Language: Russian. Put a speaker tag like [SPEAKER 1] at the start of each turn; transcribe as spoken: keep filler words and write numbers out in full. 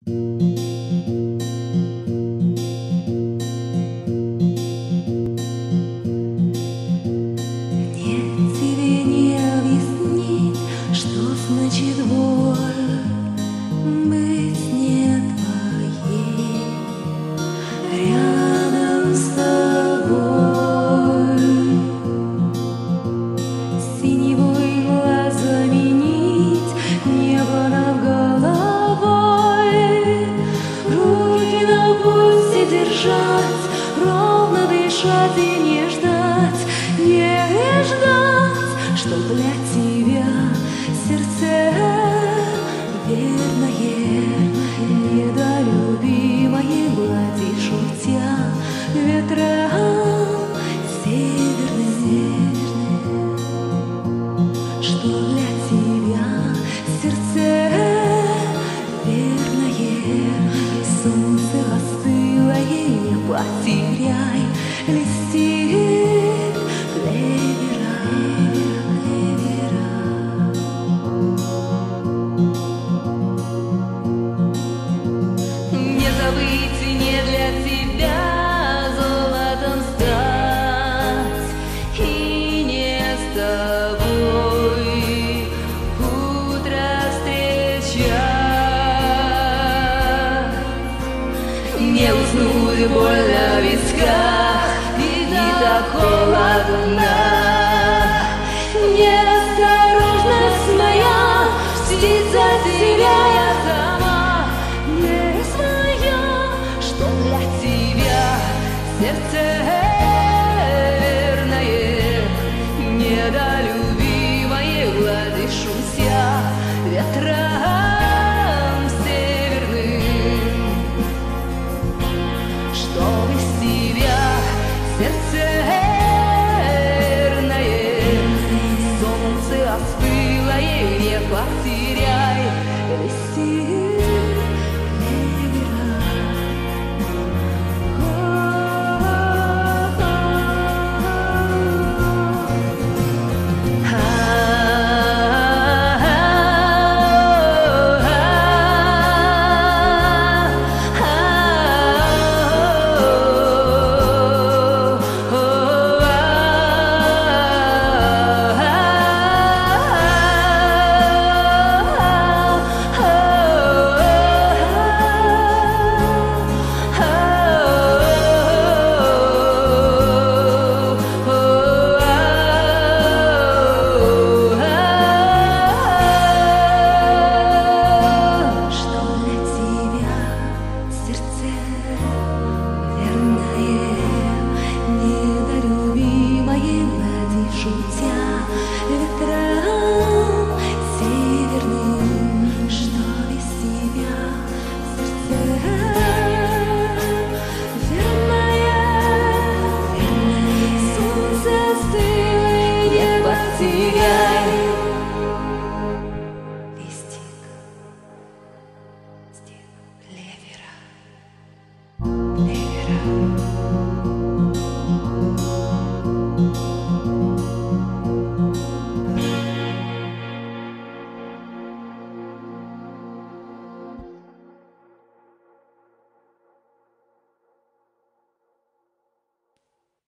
[SPEAKER 1] тебе не объяснить, что значит боль быть не твоей рядом с тобой. Синевой глаз заменить небо над головой, руки на пульсе держать, ровно дышать и не ждать, не ждать, что для тебя сердце верное, недолюбимое гладит, шутя ветрам северным, что для тебя сердце верное, солнце остыло, и не потеряй листик клевера, клевера. Не забыть, не для тебя золотом стать, и не с тобой утро встречать, не уснуть, боль на висках, и так холодно. Неосторожность моя, птица теряя сама, не своя, что для тебя сердце